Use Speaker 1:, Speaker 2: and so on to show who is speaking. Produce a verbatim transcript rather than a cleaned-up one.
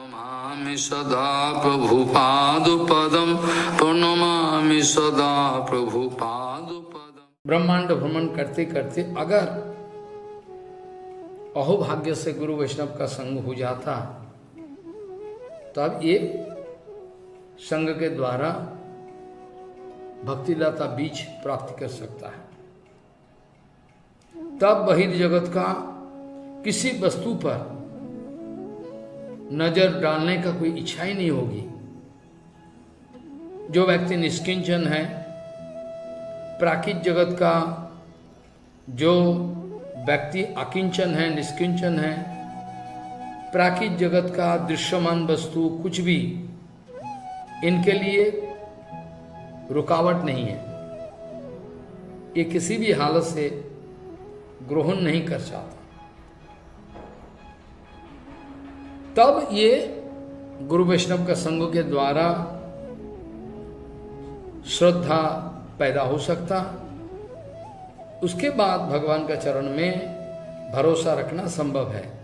Speaker 1: प्रणमामि सदा प्रभुपादपदं प्रणमामि सदा प्रभुपादपदं। ब्रह्मांड भ्रमण करते करते अगर अहोभाग्य से गुरु वैष्णव का संग हो जाता तब ये संग के द्वारा भक्तिलता बीज प्राप्त कर सकता है। तब बहिर् जगत का किसी वस्तु पर नजर डालने का कोई इच्छा ही नहीं होगी। जो व्यक्ति निष्किंचन है, प्राकृत जगत का जो व्यक्ति अकिंचन है, निष्किंचन है, प्राकृत जगत का दृश्यमान वस्तु कुछ भी इनके लिए रुकावट नहीं है। ये किसी भी हालत से ग्रहण नहीं कर चाहता। तब ये गुरु वैष्णव का संग के द्वारा श्रद्धा पैदा हो सकता। उसके बाद भगवान का चरण में भरोसा रखना संभव है।